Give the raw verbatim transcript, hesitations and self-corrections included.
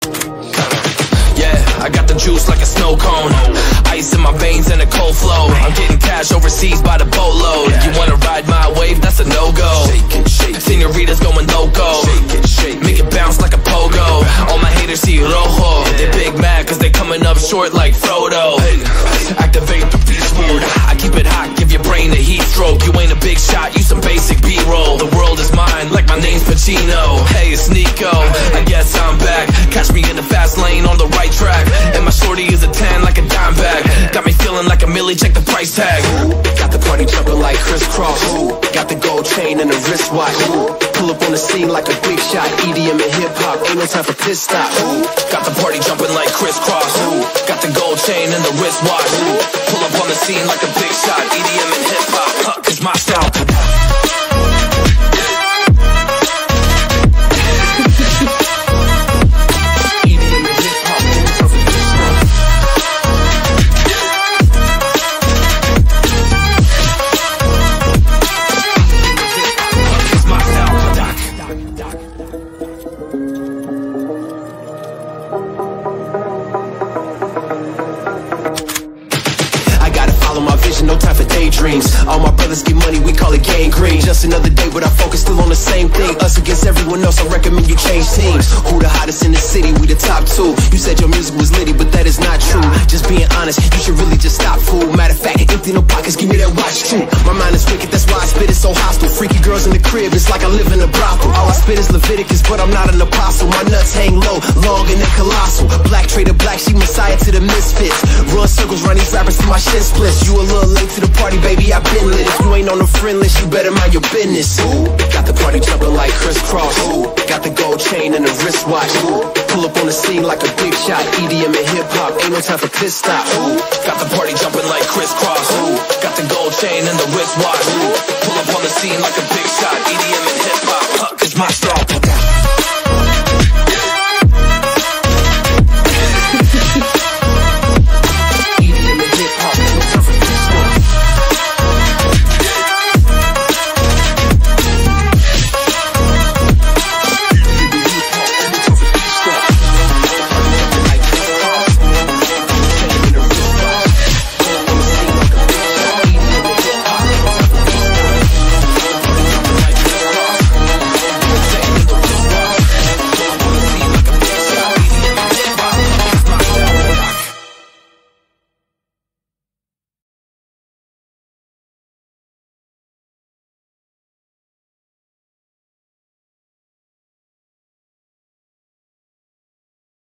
Yeah, I got the juice like a snow cone. Ice in my veins and a cold flow. I'm getting cash overseas by the boatload. You wanna ride my wave? That's a no-go. Senoritas going loco. Make it bounce like a pogo. All my haters see rojo. They big mad cause they coming up short like Frodo. Activate the beast mode. I keep it hot, give your brain a heat stroke. You ain't a big shot, you some basic B-roll. The world is mine like my name's Pacino. Hey, it's Nico, I guess I'm back. Catch me in the fast lane on the right track. And my shorty is a ten like a dime bag. Got me feeling like a millie, check the price tag. Got the party jumping like crisscross. Got the gold chain and the wristwatch. Pull up on the scene like a big shot. E D M and hip-hop, ain't no time for piss stop. Got the party jumping like crisscross. Got the gold chain and the wristwatch. Pull up on the scene like a big shot. E D M and hip-hop is my style. No time for daydreams. All my brothers get money, we call it gangrene. Just another day, but I focus still on the same thing. Us against everyone else, I recommend you change teams. Who the hottest in the city? We the top two. You said your music was litty, but that is not true. Just being honest, you should really just stop, fool. Matter of fact, empty no pockets, give me that watch too. My mind is wicked, that's why I spit it so hostile. Freaky girls in the crib, it's like I live in a brothel. All I spit is Leviticus, but I'm not an apostle. My nuts hang low, long and they're colossal. Black trader black, she messiah to the misfits. Run circles, run these rappers to my shit splits. You a little late to the party, baby, I been lit. If you ain't on the friend list, you better mind your business. Ooh, got the party jumping like crisscross. Ooh, got the gold chain and the wristwatch. Ooh, pull up on the scene like a big shot. E D M and hip-hop, ain't no time for piss stop. Ooh, got the party jumping like crisscross. Ooh, got the gold chain and the wristwatch. Ooh, pull up on the scene like a big shot. E D M and hip-hop is my style.